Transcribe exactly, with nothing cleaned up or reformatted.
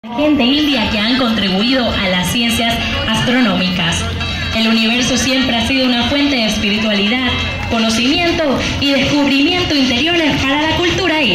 gente india que han contribuido a las ciencias astronómicas. El universo siempre ha sido una fuente de espiritualidad, conocimiento y descubrimiento interiores para la cultura india.